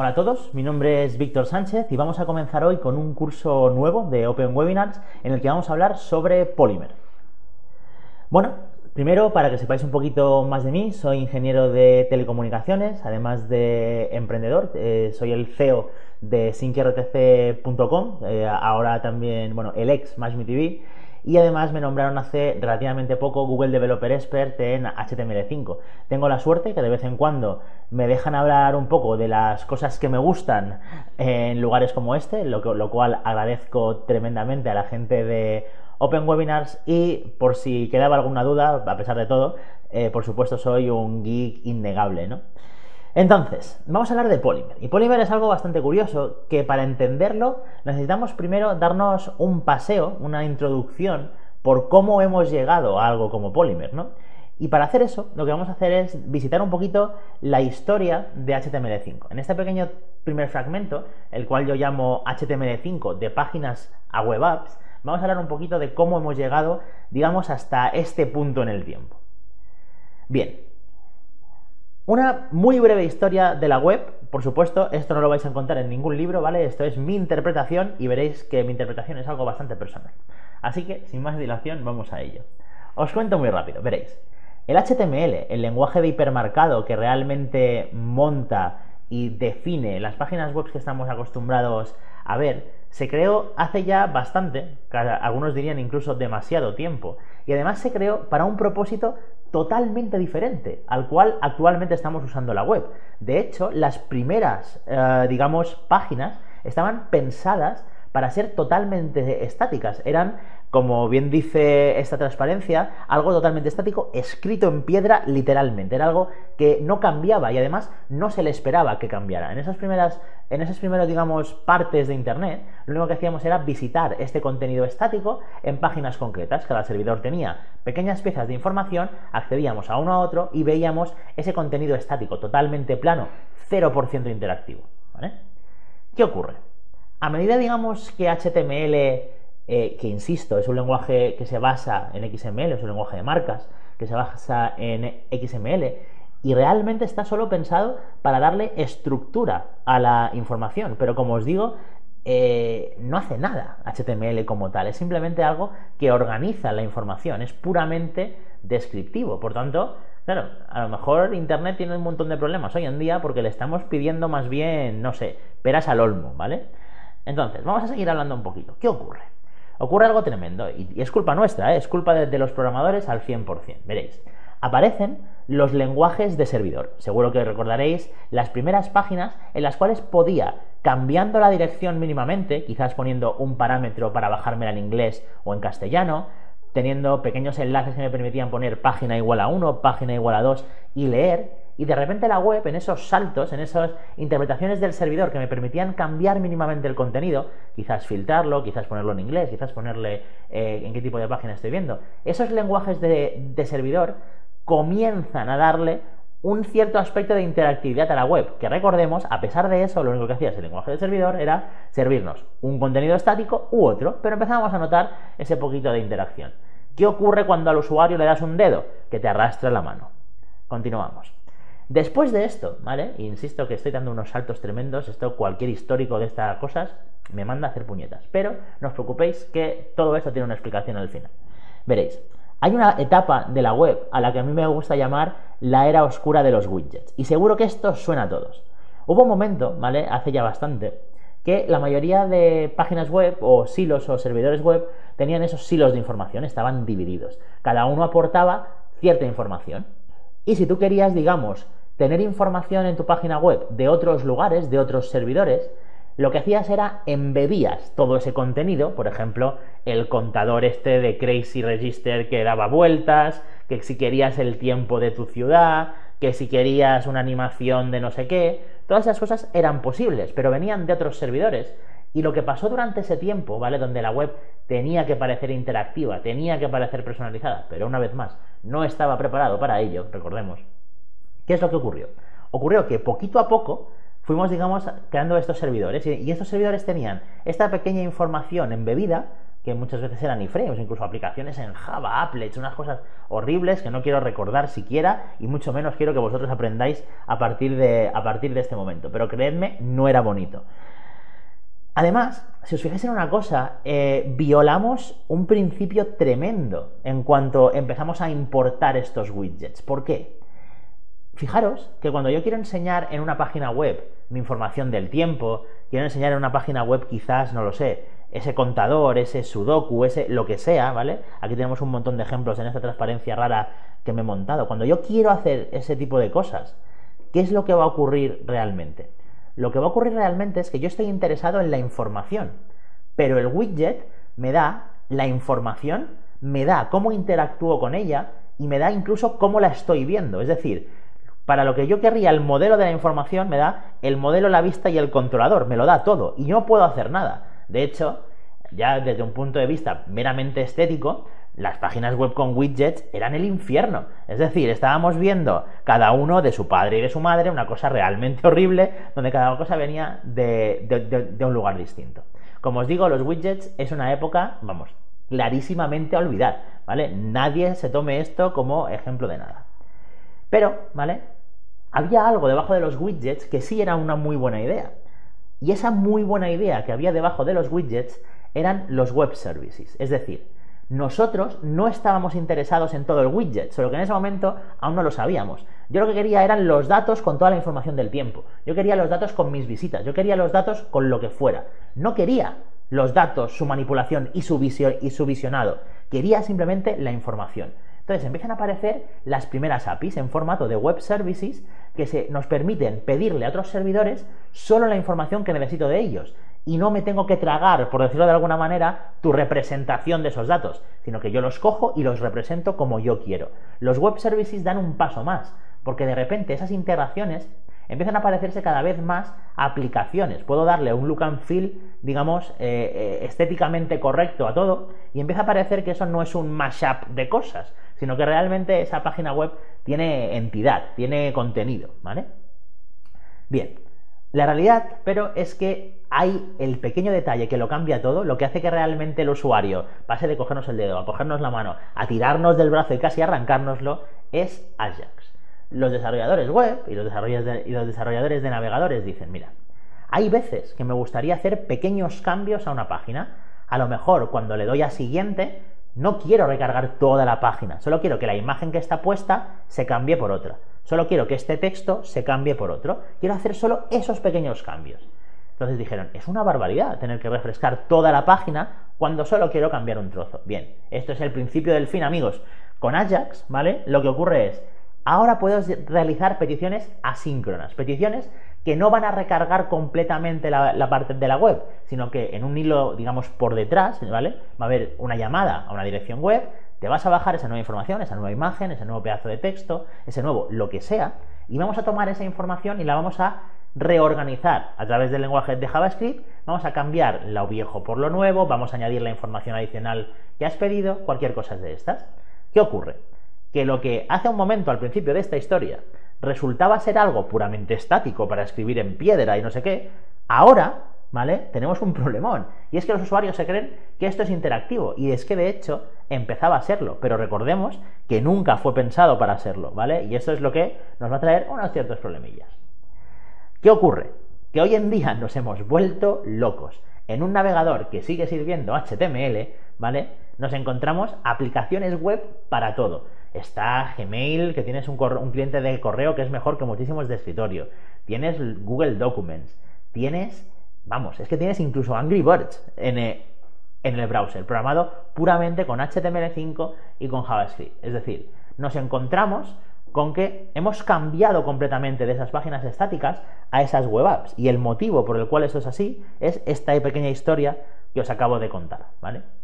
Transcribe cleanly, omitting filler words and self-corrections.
Hola a todos, mi nombre es Víctor Sánchez y vamos a comenzar hoy con un curso nuevo de Open Webinars en el que vamos a hablar sobre Polymer. Bueno, primero para que sepáis un poquito más de mí, soy ingeniero de telecomunicaciones, además de emprendedor, soy el CEO de SyncRTC.com, ahora también, bueno, el ex MashMeTV, y además me nombraron hace relativamente poco Google Developer Expert en HTML5. Tengo la suerte que de vez en cuando me dejan hablar un poco de las cosas que me gustan en lugares como este, lo cual agradezco tremendamente a la gente de Open Webinars, y por si quedaba alguna duda, a pesar de todo, por supuesto soy un geek innegable, ¿no? Entonces, vamos a hablar de Polymer. Y Polymer es algo bastante curioso, que para entenderlo necesitamos primero darnos un paseo, una introducción por cómo hemos llegado a algo como Polymer, ¿no? Y para hacer eso, lo que vamos a hacer es visitar un poquito la historia de HTML5. En este pequeño primer fragmento, el cual yo llamo HTML5 de páginas a web apps, vamos a hablar un poquito de cómo hemos llegado, digamos, hasta este punto en el tiempo. Bien. Una muy breve historia de la web, por supuesto, esto no lo vais a encontrar en ningún libro, ¿vale? Esto es mi interpretación y veréis que mi interpretación es algo bastante personal. Así que, sin más dilación, vamos a ello. Os cuento muy rápido, veréis. El HTML, el lenguaje de hipermarcado que realmente monta y define las páginas web que estamos acostumbrados a ver, se creó hace ya bastante, algunos dirían incluso demasiado tiempo, y además se creó para un propósito totalmente diferente al cual actualmente estamos usando la web. De hecho, las primeras, digamos, páginas estaban pensadas para ser totalmente estáticas. Eran, como bien dice esta transparencia, algo totalmente estático, escrito en piedra literalmente. Era algo que no cambiaba y además no se le esperaba que cambiara. En esas primeras, digamos, partes de Internet, lo único que hacíamos era visitar este contenido estático en páginas concretas. Cada servidor tenía pequeñas piezas de información, accedíamos a uno a otro y veíamos ese contenido estático, totalmente plano, 0% interactivo, ¿vale? ¿Qué ocurre? A medida, digamos, que HTML, que insisto, es un lenguaje que se basa en XML, es un lenguaje de marcas, que se basa en XML, y realmente está solo pensado para darle estructura a la información, pero como os digo, no hace nada HTML como tal, es simplemente algo que organiza la información, es puramente descriptivo. Por tanto, claro, a lo mejor Internet tiene un montón de problemas hoy en día porque le estamos pidiendo más bien, no sé, peras al olmo, ¿vale? Entonces, vamos a seguir hablando un poquito. ¿Qué ocurre? Ocurre algo tremendo y es culpa nuestra, es culpa de los programadores al 100%. Veréis, aparecen los lenguajes de servidor. Seguro que recordaréis las primeras páginas en las cuales podía, cambiando la dirección mínimamente, quizás poniendo un parámetro para bajármela en inglés o en castellano, teniendo pequeños enlaces que me permitían poner página igual a 1, página igual a 2 y leer. Y de repente la web, en esos saltos, en esas interpretaciones del servidor que me permitían cambiar mínimamente el contenido, quizás filtrarlo, quizás ponerlo en inglés, quizás ponerle en qué tipo de página estoy viendo, esos lenguajes de servidor comienzan a darle un cierto aspecto de interactividad a la web, que recordemos, a pesar de eso, lo único que hacía ese lenguaje de servidor era servirnos un contenido estático u otro, pero empezamos a notar ese poquito de interacción. ¿Qué ocurre cuando al usuario le das un dedo? Que te arrastra la mano. Continuamos. Después de esto, ¿vale? Insisto que estoy dando unos saltos tremendos, esto cualquier histórico de estas cosas me manda a hacer puñetas, pero no os preocupéis que todo esto tiene una explicación al final. Veréis, hay una etapa de la web a la que a mí me gusta llamar la era oscura de los widgets, y seguro que esto suena a todos. Hubo un momento, ¿vale? Hace ya bastante, que la mayoría de páginas web o silos o servidores web tenían esos silos de información, estaban divididos. Cada uno aportaba cierta información. Y si tú querías, digamos, tener información en tu página web de otros lugares, de otros servidores, lo que hacías era embebías todo ese contenido, por ejemplo, el contador este de Crazy Register que daba vueltas, que si querías el tiempo de tu ciudad, que si querías una animación de no sé qué, todas esas cosas eran posibles, pero venían de otros servidores. Y lo que pasó durante ese tiempo, ¿vale? Donde la web tenía que parecer interactiva, tenía que parecer personalizada, pero una vez más, no estaba preparado para ello, recordemos. ¿Qué es lo que ocurrió? Ocurrió que poquito a poco fuimos, digamos, creando estos servidores y estos servidores tenían esta pequeña información embebida que muchas veces eran iframes, incluso aplicaciones en Java, Applets, unas cosas horribles que no quiero recordar siquiera y mucho menos quiero que vosotros aprendáis a partir de este momento. Pero creedme, no era bonito. Además, si os fijáis en una cosa, violamos un principio tremendo en cuanto empezamos a importar estos widgets. ¿Por qué? Fijaros que cuando yo quiero enseñar en una página web mi información del tiempo, quiero enseñar en una página web quizás, no lo sé, ese contador, ese sudoku, ese lo que sea, ¿vale? Aquí tenemos un montón de ejemplos en esta transparencia rara que me he montado. Cuando yo quiero hacer ese tipo de cosas, ¿qué es lo que va a ocurrir realmente? Lo que va a ocurrir realmente es que yo estoy interesado en la información, pero el widget me da la información, me da cómo interactúo con ella y me da incluso cómo la estoy viendo. Es decir, para lo que yo querría el modelo de la información, me da el modelo, la vista y el controlador, me lo da todo y no puedo hacer nada. De hecho, ya desde un punto de vista meramente estético, las páginas web con widgets eran el infierno. Es decir, estábamos viendo cada uno de su padre y de su madre, una cosa realmente horrible, donde cada cosa venía de un lugar distinto. Como os digo, los widgets es una época, vamos, clarísimamente a olvidar, ¿vale? Nadie se tome esto como ejemplo de nada. Pero, ¿vale? Había algo debajo de los widgets que sí era una muy buena idea. Y esa muy buena idea que había debajo de los widgets eran los web services. Es decir, nosotros no estábamos interesados en todo el widget, solo que en ese momento aún no lo sabíamos. Yo lo que quería eran los datos con toda la información del tiempo. Yo quería los datos con mis visitas. Yo quería los datos con lo que fuera. No quería los datos, su manipulación y su visionado. Quería simplemente la información. Entonces empiezan a aparecer las primeras APIs en formato de web services que nos permiten pedirle a otros servidores solo la información que necesito de ellos. Y no me tengo que tragar, por decirlo de alguna manera, tu representación de esos datos, sino que yo los cojo y los represento como yo quiero. Los web services dan un paso más, porque de repente esas integraciones empiezan a parecerse cada vez más a aplicaciones. Puedo darle un look and feel, digamos, estéticamente correcto a todo, y empieza a parecer que eso no es un mashup de cosas, sino que realmente esa página web tiene entidad, tiene contenido, ¿vale? Bien, la realidad, pero, es que hay el pequeño detalle que lo cambia todo, lo que hace que realmente el usuario pase de cogernos el dedo, a cogernos la mano, a tirarnos del brazo y casi arrancárnoslo, es Ajax. Los desarrolladores web y los desarrolladores de navegadores dicen, mira, hay veces que me gustaría hacer pequeños cambios a una página. A lo mejor cuando le doy a siguiente no quiero recargar toda la página, solo quiero que la imagen que está puesta se cambie por otra. Solo quiero que este texto se cambie por otro. Quiero hacer solo esos pequeños cambios. Entonces dijeron, es una barbaridad tener que refrescar toda la página cuando solo quiero cambiar un trozo. Bien, esto es el principio del fin, amigos. Con Ajax, ¿vale? Lo que ocurre es, ahora puedo realizar peticiones asíncronas, peticiones que no van a recargar completamente la parte de la web, sino que en un hilo, digamos, por detrás, ¿vale? Va a haber una llamada a una dirección web, te vas a bajar esa nueva información, esa nueva imagen, ese nuevo pedazo de texto, ese nuevo lo que sea, y vamos a tomar esa información y la vamos a reorganizar a través del lenguaje de JavaScript. Vamos a cambiar lo viejo por lo nuevo, vamos a añadir la información adicional que has pedido, cualquier cosa de estas. ¿Qué ocurre? Que lo que hace un momento al principio de esta historia resultaba ser algo puramente estático para escribir en piedra y no sé qué, ahora, ¿vale? Tenemos un problemón, y es que los usuarios se creen que esto es interactivo, y es que de hecho empezaba a serlo, pero recordemos que nunca fue pensado para serlo, ¿vale? Y esto es lo que nos va a traer unos ciertos problemillas. ¿Qué ocurre? Que hoy en día nos hemos vuelto locos. En un navegador que sigue sirviendo HTML, ¿vale? Nos encontramos aplicaciones web para todo. Está Gmail, que tienes un cliente de correo que es mejor que muchísimos de escritorio. Tienes Google Documents. Tienes, vamos, es que tienes incluso Angry Birds en el browser, programado puramente con HTML5 y con JavaScript. Es decir, nos encontramos con que hemos cambiado completamente de esas páginas estáticas a esas web apps. Y el motivo por el cual eso es así es esta pequeña historia que os acabo de contar, ¿vale?